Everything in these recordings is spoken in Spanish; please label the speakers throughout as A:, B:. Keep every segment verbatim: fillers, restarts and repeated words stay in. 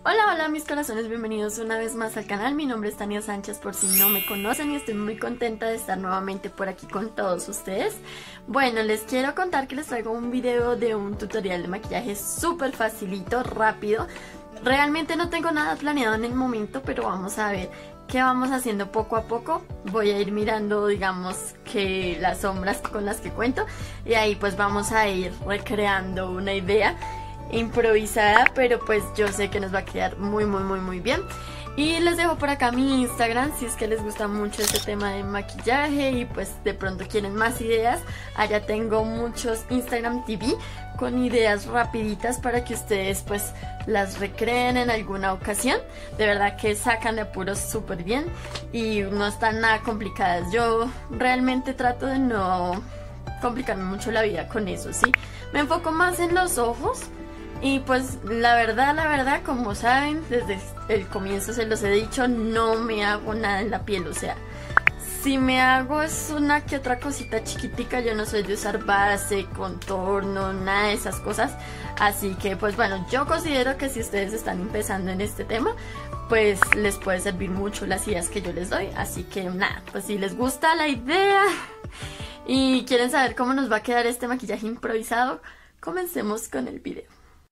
A: Hola, hola mis corazones, bienvenidos una vez más al canal. Mi nombre es Tania Sánchez por si no me conocen y estoy muy contenta de estar nuevamente por aquí con todos ustedes. Bueno, les quiero contar que les traigo un video de un tutorial de maquillaje súper facilito, rápido. Realmente no tengo nada planeado en el momento, pero vamos a ver qué vamos haciendo poco a poco. Voy a ir mirando, digamos, que las sombras con las que cuento y ahí pues vamos a ir recreando una idea improvisada, pero pues yo sé que nos va a quedar muy muy muy muy bien. Y les dejo por acá mi Instagram si es que les gusta mucho este tema de maquillaje y pues de pronto quieren más ideas. Allá tengo muchos Instagram T V con ideas rapiditas para que ustedes pues las recreen en alguna ocasión. De verdad que sacan de apuros súper bien y no están nada complicadas. Yo realmente trato de no complicarme mucho la vida con eso, ¿sí? Me enfoco más en los ojos. Y pues la verdad, la verdad, como saben, desde el comienzo se los he dicho, no me hago nada en la piel. O sea, si me hago es una que otra cosita chiquitica. Yo no soy de usar base, contorno, nada de esas cosas. Así que pues bueno, yo considero que si ustedes están empezando en este tema, pues les puede servir mucho las ideas que yo les doy. Así que nada, pues si les gusta la idea y quieren saber cómo nos va a quedar este maquillaje improvisado, comencemos con el video.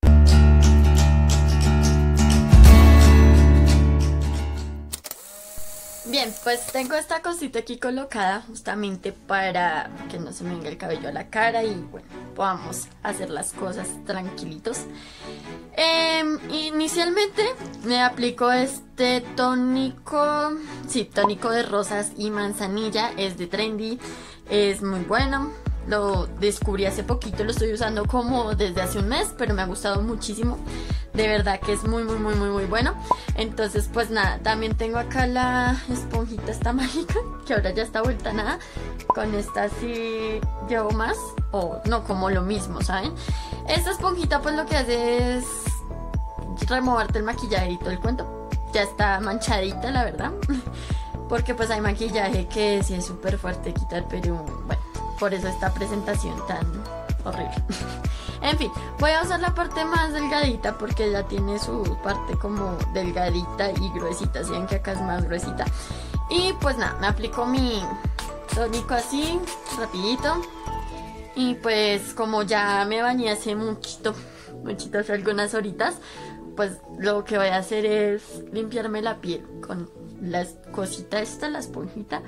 A: Bien, pues tengo esta cosita aquí colocada justamente para que no se me venga el cabello a la cara y bueno, podamos hacer las cosas tranquilitos. Eh, inicialmente me aplico este tónico, sí, tónico de rosas y manzanilla, es de Trendy, es muy bueno. Lo descubrí hace poquito, lo estoy usando como desde hace un mes, pero me ha gustado muchísimo. De verdad que es muy muy muy muy muy bueno. Entonces pues nada, también tengo acá la esponjita esta mágica, que ahora ya está vuelta a nada. Con esta sí llevo más, o no, como lo mismo, ¿saben? Esta esponjita pues lo que hace es removerte el maquillaje y todo el cuento. Ya está manchadita, la verdad. Porque pues hay maquillaje que sí es súper fuerte de quitar, pero bueno, por eso esta presentación tan horrible. En fin, voy a usar la parte más delgadita porque ya tiene su parte como delgadita y gruesita. Si ven que acá es más gruesita. Y pues nada, me aplico mi tónico así, rapidito. Y pues como ya me bañé hace muchito, muchito, hace algunas horitas, pues lo que voy a hacer es limpiarme la piel con la cosita esta, la esponjita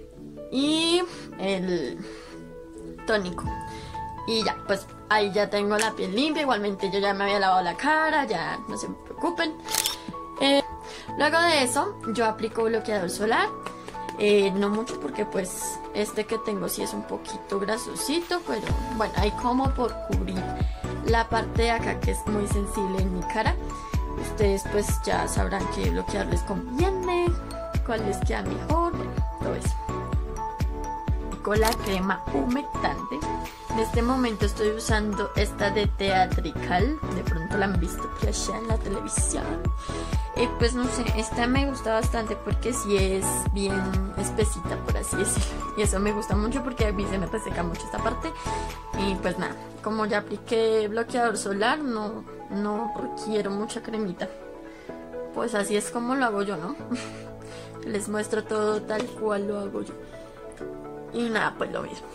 A: y el tónico. Y ya, pues ahí ya tengo la piel limpia. Igualmente yo ya me había lavado la cara, ya no se preocupen. Eh, luego de eso yo aplico bloqueador solar. Eh, no mucho porque pues este que tengo sí es un poquito grasosito, pero bueno, hay como por cubrir la parte de acá que es muy sensible en mi cara. Ustedes pues ya sabrán qué bloqueador les conviene, cuál les queda mejor, bueno, todo eso. Con la crema humectante. En este momento estoy usando esta de Teatrical. De pronto la han visto por allá en la televisión. Eh, pues no sé, esta me gusta bastante porque sí es bien espesita, por así decirlo. Y eso me gusta mucho porque a mí se me reseca mucho esta parte. Y pues nada, como ya apliqué bloqueador solar, no, no requiero mucha cremita. Pues así es como lo hago yo, ¿no? Les muestro todo tal cual lo hago yo. Y nada, pues lo mismo.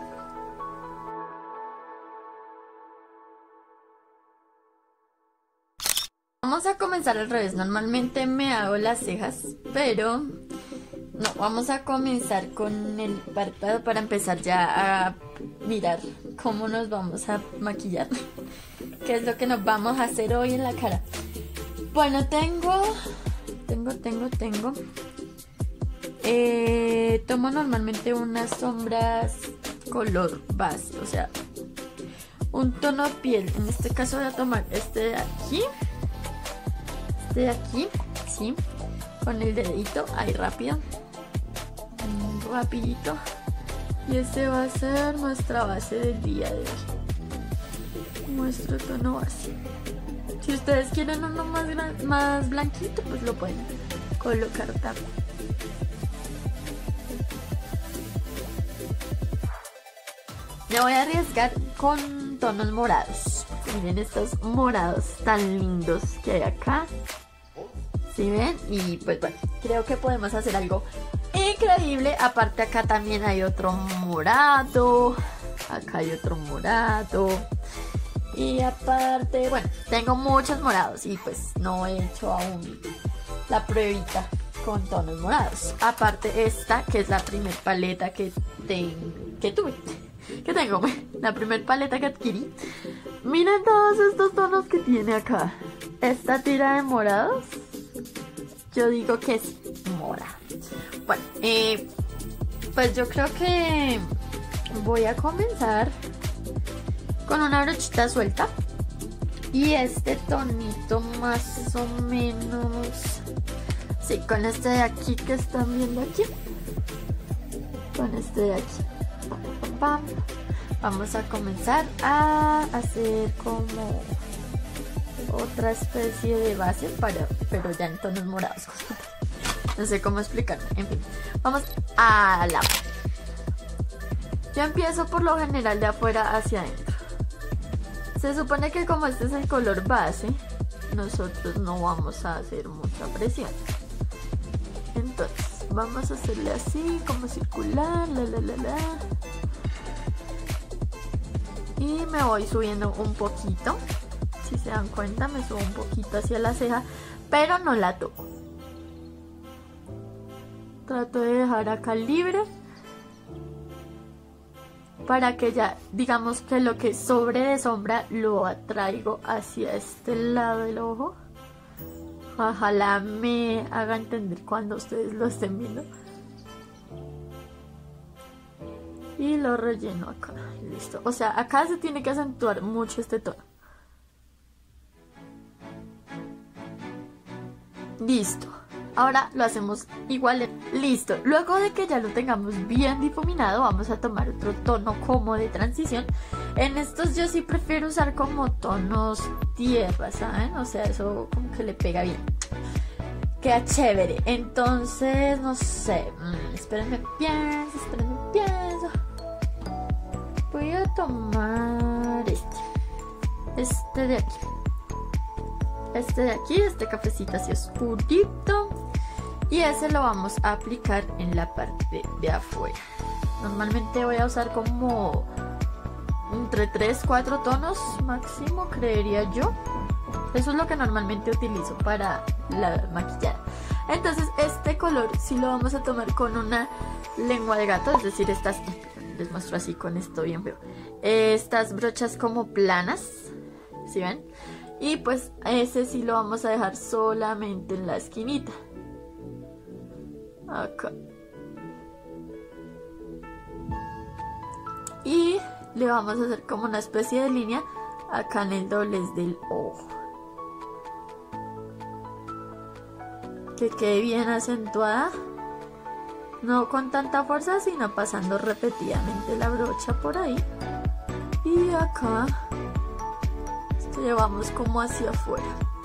A: Vamos a comenzar al revés. Normalmente me hago las cejas, pero no, vamos a comenzar con el párpado para empezar ya a mirar cómo nos vamos a maquillar. ¿Qué es lo que nos vamos a hacer hoy en la cara? Bueno, tengo, tengo, tengo, tengo... Eh, tomo normalmente unas sombras color base, o sea, un tono de piel. En este caso voy a tomar este de aquí, este de aquí, sí, con el dedito, ahí rápido, rapidito. Y este va a ser nuestra base del día de hoy, nuestro tono base. Si ustedes quieren uno más, más blanquito, pues lo pueden colocar también. Me voy a arriesgar con tonos morados. Miren estos morados tan lindos que hay acá. ¿Sí ven? Y pues bueno, creo que podemos hacer algo increíble. Aparte acá también hay otro morado. Acá hay otro morado. Y aparte, bueno, tengo muchos morados y pues no he hecho aún la pruebita con tonos morados. Aparte esta, que es la primer paleta que, ten, que tuve. Que tengo, la primer paleta que adquirí. Miren todos estos tonos que tiene acá. Esta tira de morados, yo digo que es mora. Bueno, eh, pues yo creo que voy a comenzar con una brochita suelta. Y este tonito más o menos, sí, con este de aquí que están viendo aquí. Con este de aquí. Pam. Vamos a comenzar a hacer como otra especie de base, para, pero ya en tonos morados. No sé cómo explicarlo. En fin, vamos a la... Yo empiezo por lo general de afuera hacia adentro. Se supone que como este es el color base, nosotros no vamos a hacer mucha presión. Entonces, vamos a hacerle así, como circular, la la la la. Y me voy subiendo un poquito. Si se dan cuenta, me subo un poquito hacia la ceja, pero no la toco. Trato de dejar acá libre, para que ya, digamos que lo que sobre de sombra lo atraigo hacia este lado del ojo. Ojalá me haga entender cuando ustedes lo estén viendo. Y lo relleno acá, listo. O sea, acá se tiene que acentuar mucho este tono. Listo. Ahora lo hacemos igual. Listo. Luego de que ya lo tengamos bien difuminado, vamos a tomar otro tono como de transición. En estos yo sí prefiero usar como tonos tierra, ¿saben? O sea, eso como que le pega bien. Queda chévere. Entonces, no sé. Mmm, espérenme, pienso, espérenme, pienso. Voy a tomar este. Este de aquí. Este de aquí, este cafecito así oscurito. Y ese lo vamos a aplicar en la parte de, de afuera. Normalmente voy a usar como entre tres, cuatro tonos máximo, creería yo. Eso es lo que normalmente utilizo para la maquillada. Entonces este color sí lo vamos a tomar con una lengua de gato. Es decir, estas, les muestro así con esto bien feo, estas brochas como planas, ¿sí ven? Y pues ese sí lo vamos a dejar solamente en la esquinita. Acá. Y le vamos a hacer como una especie de línea acá en el doblez del ojo. Que quede bien acentuada. No con tanta fuerza, sino pasando repetidamente la brocha por ahí. Y acá esto llevamos como hacia afuera.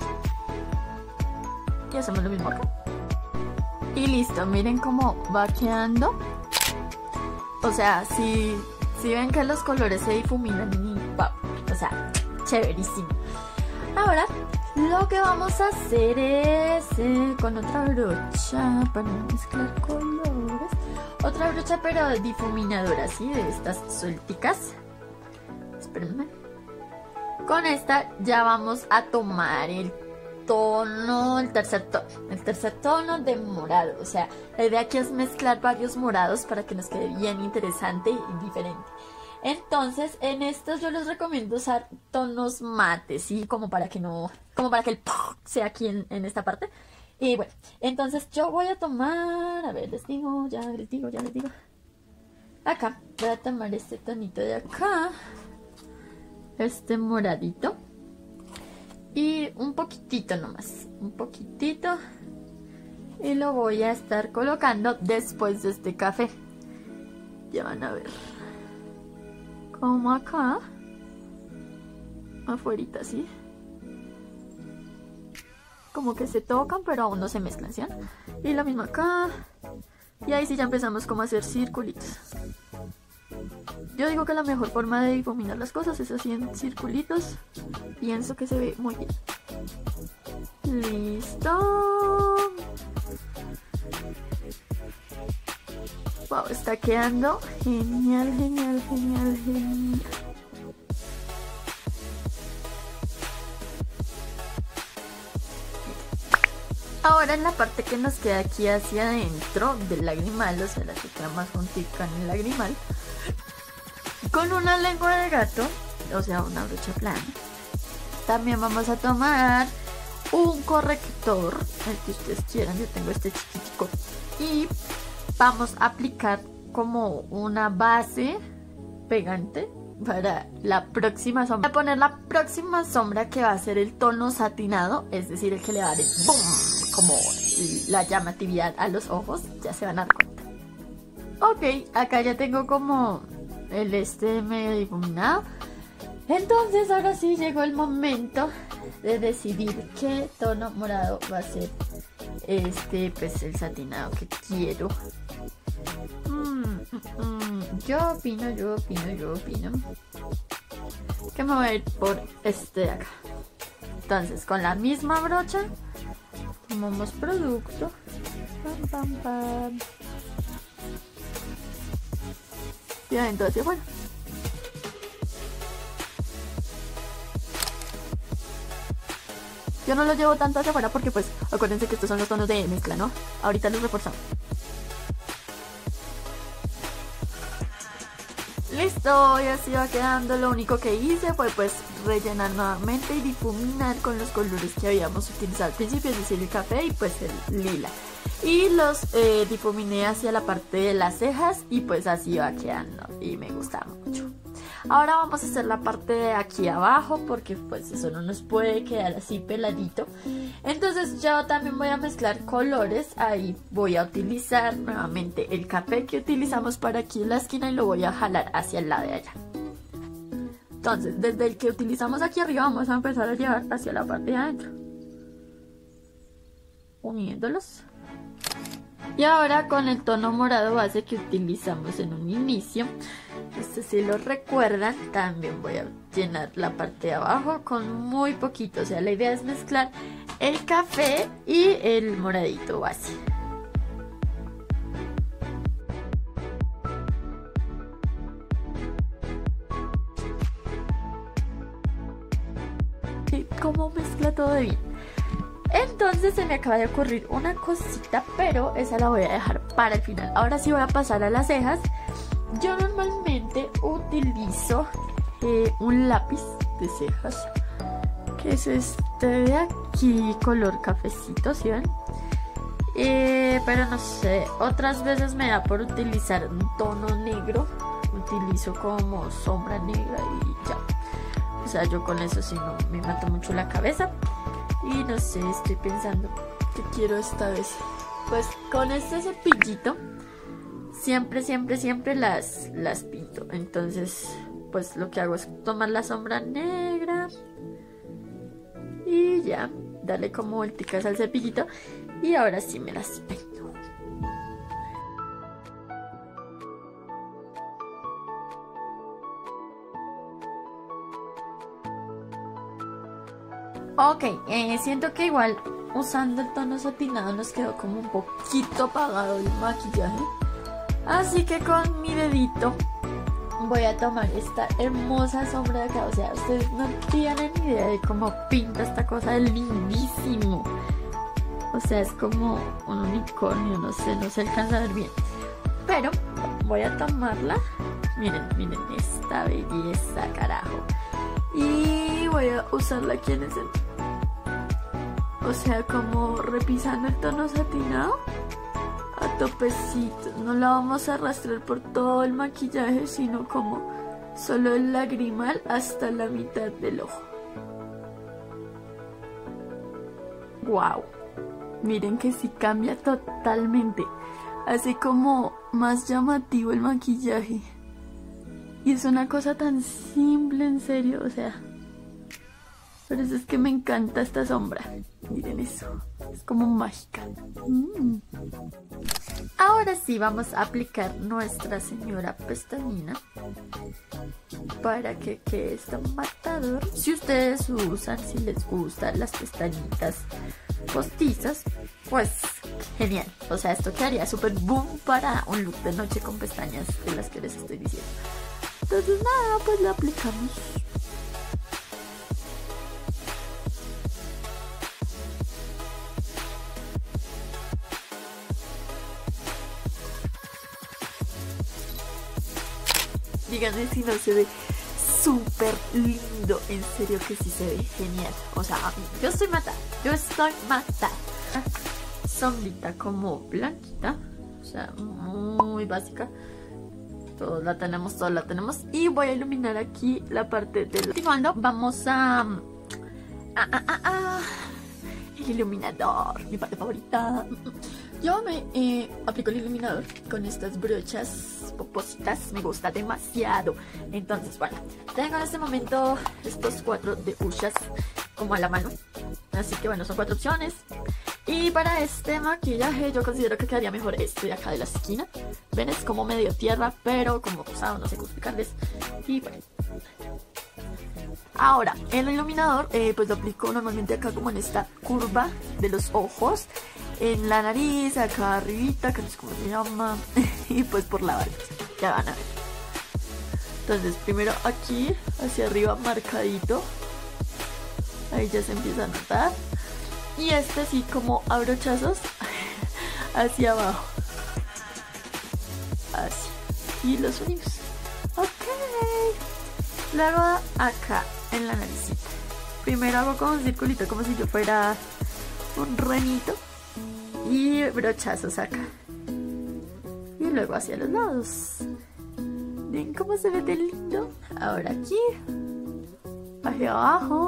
A: Y hacemos lo mismo acá. Y listo, miren cómo va quedando. O sea, si, si ven que los colores se difuminan y wow, o sea, chéverísimo. Ahora, lo que vamos a hacer es eh, con otra brocha para mezclar colores. Otra brocha pero difuminadora, ¿sí? De estas suelticas. Espérenme. Con esta ya vamos a tomar el tono, el tercer tono, el tercer tono de morado. O sea, la idea aquí es mezclar varios morados para que nos quede bien interesante y diferente. Entonces, en estos yo les recomiendo usar tonos mates, ¿sí? Como para que no, como para que el ¡pum! Sea aquí en, en esta parte. Y bueno, entonces yo voy a tomar, a ver, les digo, ya les digo, ya les digo. Acá, voy a tomar este tonito de acá. Este moradito. Y un poquitito nomás, un poquitito. Y lo voy a estar colocando después de este café. Ya van a ver. Como acá. Afuerita, ¿sí? Como que se tocan, pero aún no se mezclan, ¿sí? Y lo mismo acá. Y ahí sí ya empezamos como a hacer circulitos. yo digo que la mejor forma de difuminar las cosas es así en circulitos. Pienso que se ve muy bien. Listo. Wow, está quedando genial, genial, genial, genial. Ahora en la parte que nos queda aquí hacia adentro del lagrimal, o sea, la que queda más juntica en el lagrimal, con una lengua de gato, o sea, una brocha plana, también vamos a tomar un corrector, el que ustedes quieran. Yo tengo este chiquitico, y vamos a aplicar como una base pegante para la próxima sombra. Voy a poner la próxima sombra, que va a ser el tono satinado, es decir, el que le va a dar el boom, como la llamatividad a los ojos. Ya se van a dar cuenta. Ok, acá ya tengo como el este medio difuminado. Entonces ahora sí llegó el momento de decidir qué tono morado va a ser este, pues el satinado que quiero. Mm, mm, mm. Yo opino, yo opino, yo opino que me voy a ir por este de acá. Entonces con la misma brocha tomamos producto. Pam, pam, pam. Y adentro hacia afuera. Yo no lo llevo tanto hacia afuera porque pues acuérdense que estos son los tonos de mezcla, ¿no? Ahorita los reforzamos. Listo, y así va quedando. Lo único que hice fue pues rellenar nuevamente y difuminar con los colores que habíamos utilizado al principio, es decir, el café y pues el lila. Y los eh, difuminé hacia la parte de las cejas y pues así va quedando y me gusta mucho. Ahora vamos a hacer la parte de aquí abajo porque pues eso no nos puede quedar así peladito. Entonces yo también voy a mezclar colores. Ahí voy a utilizar nuevamente el café que utilizamos para aquí en la esquina y lo voy a jalar hacia el lado de allá. Entonces desde el que utilizamos aquí arriba vamos a empezar a llevar hacia la parte de adentro, uniéndolos. Y ahora con el tono morado base que utilizamos en un inicio, este si lo recuerdan, también voy a llenar la parte de abajo con muy poquito. O sea, la idea es mezclar el café y el moradito base. ¿Sí? ¿Cómo mezcla todo de bien? Entonces se me acaba de ocurrir una cosita, pero esa la voy a dejar para el final. Ahora sí voy a pasar a las cejas. Yo normalmente utilizo eh, un lápiz de cejas, que es este de aquí, color cafecito, ¿sí ven? Eh, pero no sé, otras veces me da por utilizar un tono negro. Utilizo como sombra negra y ya. O sea, yo con eso sí no me mato mucho la cabeza. Y no sé, estoy pensando qué quiero esta vez. Pues con este cepillito siempre, siempre, siempre las, las pinto. Entonces, pues lo que hago es tomar la sombra negra y ya, darle como vuelticas al cepillito. Y ahora sí me las peino. Ok, eh, siento que igual usando el tono satinado nos quedó como un poquito apagado el maquillaje. Así que con mi dedito voy a tomar esta hermosa sombra de acá. O sea, ustedes no tienen ni idea de cómo pinta esta cosa, es lindísimo. O sea, es como un unicornio, no sé, no se alcanza a ver bien. Pero voy a tomarla. Miren, miren esta belleza, carajo. Y voy a usarla aquí en el centro. O sea, como repisando el tono satinado a topecito. No la vamos a arrastrar por todo el maquillaje, sino como solo el lagrimal hasta la mitad del ojo. ¡Wow! Miren que sí cambia totalmente. Hace como más llamativo el maquillaje. Y es una cosa tan simple, en serio, o sea, Por eso es que me encanta esta sombra. Miren eso, es como mágica. Mm. Ahora sí vamos a aplicar Nuestra Señora pestañina para que quede esto matador. Si ustedes usan, si les gustan las pestañitas postizas, pues genial. O sea, esto quedaría súper boom para un look de noche con pestañas de las que les estoy diciendo. Entonces nada, pues lo aplicamos. Díganme si no se ve súper lindo. En serio que sí se ve genial. O sea, yo estoy matada. Yo estoy matada. Sombrita como blanquita. O sea, muy básica. Todos la tenemos, todos la tenemos. Y voy a iluminar aquí la parte de... Continuando, vamos a... a, a, a, a el iluminador, mi parte favorita. Yo me eh, aplico el iluminador con estas brochas popositas, me gusta demasiado. Entonces, bueno, tengo en este momento estos cuatro de Ushas como a la mano. Así que bueno, son cuatro opciones. Y para este maquillaje yo considero que quedaría mejor este de acá de la esquina. Ven, es como medio tierra, pero como rosado, no sé cómo explicarles. Y bueno. Ahora, el iluminador eh, pues lo aplico normalmente acá como en esta curva de los ojos, en la nariz, acá arribita, que no sé cómo se llama, y pues por la barba, ya van a ver. Entonces primero aquí, hacia arriba marcadito, ahí ya se empieza a notar. Y este sí como a brochazos hacia abajo, así, y los unimos. Ok. Luego acá en la naricita. Primero hago como un circulito, como si yo fuera un renito. Y brochazos acá. Y luego hacia los lados. ¿Ven cómo se ve de lindo? Ahora aquí. Hacia abajo.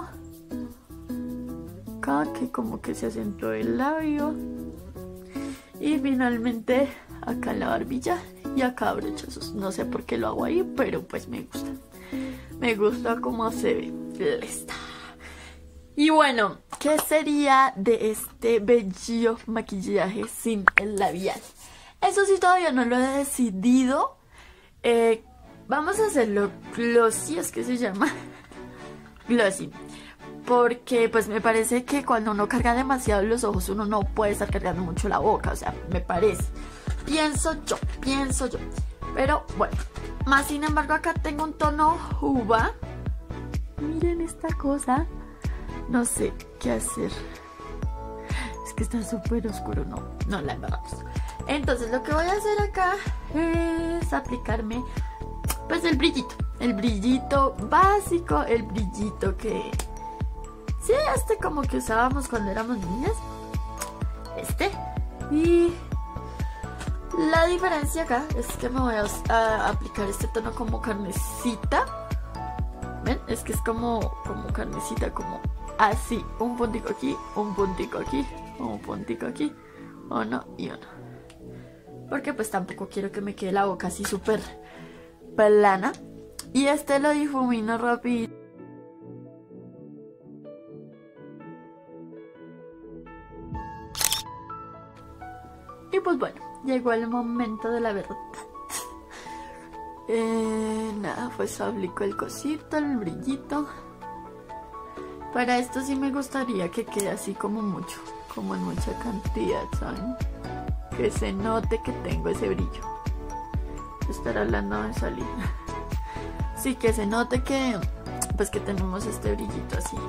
A: Acá que como que se acentuó el labio. Y finalmente acá en la barbilla. Y acá brochazos. No sé por qué lo hago ahí, pero pues me gusta. Me gusta cómo se ve. Listo. Y bueno, ¿qué sería de este bello maquillaje sin el labial? Eso sí todavía no lo he decidido. eh, Vamos a hacerlo glossy, es que se llama glossy. Porque pues me parece que cuando uno carga demasiado los ojos, uno no puede estar cargando mucho la boca. O sea, me parece. Pienso yo, pienso yo. Pero bueno, más sin embargo acá tengo un tono uva. Miren esta cosa. No sé qué hacer. Es que está súper oscuro, no, no la embarramos. Entonces lo que voy a hacer acá es aplicarme pues el brillito. El brillito básico, el brillito que... sí, este como que usábamos cuando éramos niñas. Este. Y... la diferencia acá es que me voy a, a aplicar este tono como carnecita. ¿Ven? Es que es como, como carnecita, como así. Un puntico aquí, un puntico aquí, un puntico aquí, uno y uno. Porque pues tampoco quiero que me quede la boca así súper plana. Y este lo difumino rápido. Y pues bueno, llegó el momento de la verdad. Eh, nada, pues aplico el cosito, el brillito. Para esto sí me gustaría que quede así como mucho, como en mucha cantidad, ¿saben? Que se note que tengo ese brillo. Estar hablando de salir. Sí, que se note que, pues que tenemos este brillito así.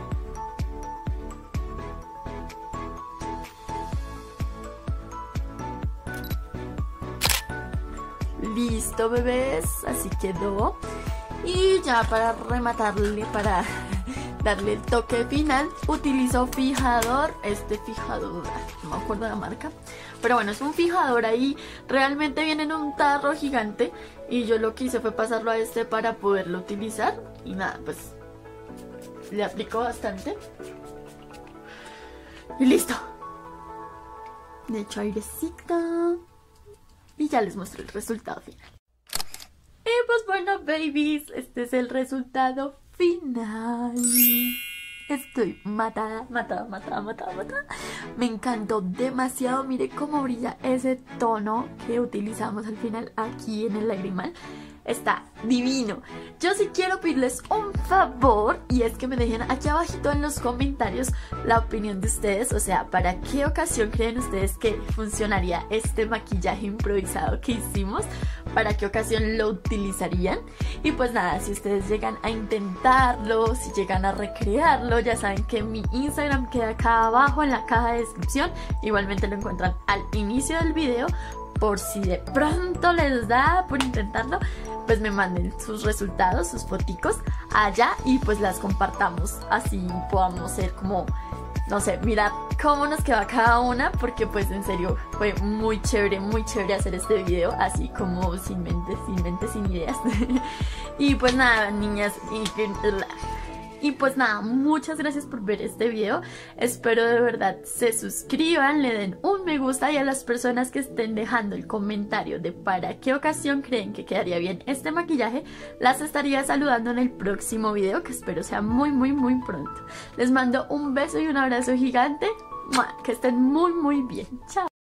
A: Listo, bebés, así quedó. Y ya para rematarle, para darle el toque final, utilizo fijador. Este fijador, no me acuerdo de la marca, pero bueno, es un fijador ahí. Realmente viene en un tarro gigante y yo lo que hice fue pasarlo a este para poderlo utilizar. Y nada, pues le aplico bastante. Y listo. Le echo airecito. Y ya les muestro el resultado final. Y pues bueno, babies, este es el resultado final. Estoy matada, matada, matada, matada, matada. Me encantó demasiado. Mire cómo brilla ese tono que utilizamos al final aquí en el lagrimal. Está divino. Yo sí quiero pedirles un favor, y es que me dejen aquí abajito en los comentarios la opinión de ustedes. O sea, ¿para qué ocasión creen ustedes que funcionaría este maquillaje improvisado que hicimos? ¿Para qué ocasión lo utilizarían? Y pues nada, si ustedes llegan a intentarlo, si llegan a recrearlo, ya saben que mi Instagram queda acá abajo en la caja de descripción. Igualmente lo encuentran al inicio del video. Por si de pronto les da por intentarlo, pues me manden sus resultados, sus foticos allá y pues las compartamos. Así podamos ser como, no sé, mirar cómo nos queda cada una, porque pues en serio fue muy chévere, muy chévere hacer este video así como sin mente, sin mente, sin ideas. Y pues nada, niñas, y Y pues nada, muchas gracias por ver este video. Espero de verdad se suscriban, le den un me gusta, y a las personas que estén dejando el comentario de para qué ocasión creen que quedaría bien este maquillaje, las estaría saludando en el próximo video, que espero sea muy muy muy pronto. Les mando un beso y un abrazo gigante. Que estén muy muy bien. Chao.